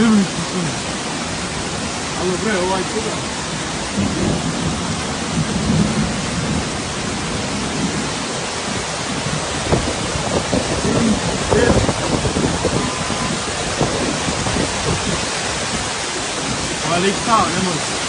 Alo bre, ovaj kuda? Ali kao, ne može.